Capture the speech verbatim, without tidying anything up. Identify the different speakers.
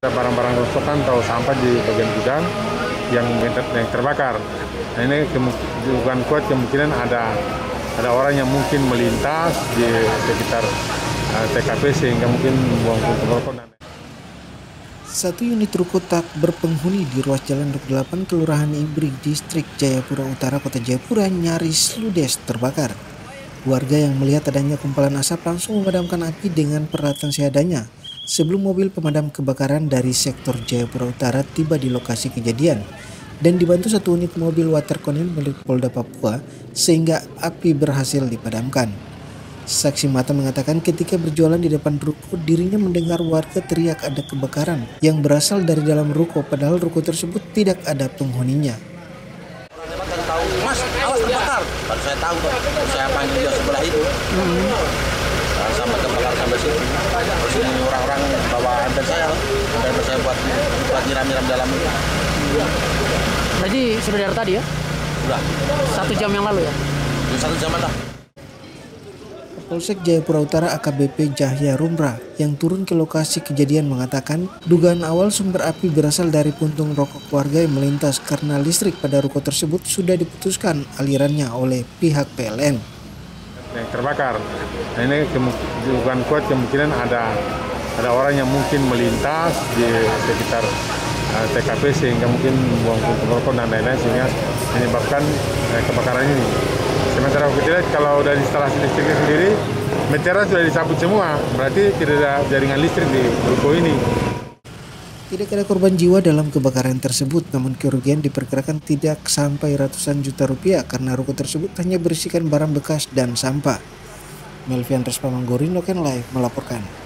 Speaker 1: Barang-barang rongsokan atau sampah di bagian gudang yang yang terbakar. Nah, ini bukan kuat kemungkinan ada ada orang yang mungkin melintas di sekitar uh, T K P sehingga mungkin buang puntung rokok.
Speaker 2: Satu unit ruko tak berpenghuni di ruas Jalan dua puluh delapan Kelurahan Ibrik, Distrik Jayapura Utara, Kota Jayapura nyaris ludes terbakar. Warga yang melihat adanya kumpalan asap langsung memadamkan api dengan peralatan seadanya sebelum mobil pemadam kebakaran dari sektor Jayapura Utara tiba di lokasi kejadian dan dibantu satu unit mobil water cannon milik Polda Papua sehingga api berhasil dipadamkan. Saksi mata mengatakan ketika berjualan di depan ruko dirinya mendengar warga teriak ada kebakaran yang berasal dari dalam ruko padahal ruko tersebut tidak ada penghuninya.
Speaker 3: Mas, awas terbakar. Kalau saya tahu kok, saya panggil dia sebelah itu. Hmm. Nah, sampai terbakar sampai situ. Terus ini orang-orang bawa ambil saya, ambil saya buat buat nyiram-nyiram dalam itu.
Speaker 4: Berarti sudah dari tadi ya?
Speaker 3: Sudah.
Speaker 4: Satu jam yang lalu ya?
Speaker 3: Satu jam lah.
Speaker 2: Polsek Jayapura Utara A K B P Jahya Rumrah yang turun ke lokasi kejadian mengatakan dugaan awal sumber api berasal dari puntung rokok warga yang melintas karena listrik pada ruko tersebut sudah diputuskan alirannya oleh pihak P L N.
Speaker 1: Yang terbakar. Nah, ini bukan kuat kemungkinan ada ada orang yang mungkin melintas di sekitar uh, T K P sehingga mungkin buang puntung rokok dan lain-lain sehingga menyebabkan uh, kebakaran ini. Sementara kita lihat kalau dari instalasi listriknya sendiri, meteran sudah dicabut semua, berarti tidak ada jaringan listrik di ruko ini.
Speaker 2: Tidak ada korban jiwa dalam kebakaran tersebut, namun kerugian diperkirakan tidak sampai ratusan juta rupiah karena ruko tersebut hanya berisikan barang bekas dan sampah. Melvian Respamanggori, Noken Live melaporkan.